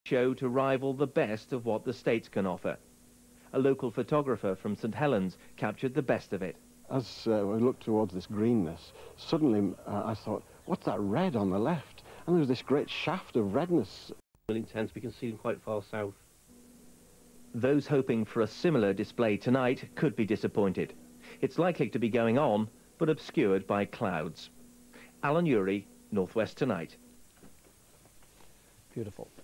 show to rival the best of what the States can offer. A local photographer from St Helens captured the best of it. As we looked towards this greenness, suddenly I thought, what's that red on the left? And there was this great shaft of redness. Really intense, we can see them quite far south. Those hoping for a similar display tonight could be disappointed. It's likely to be going on, but obscured by clouds. Alan Ury, Northwest Tonight. Beautiful.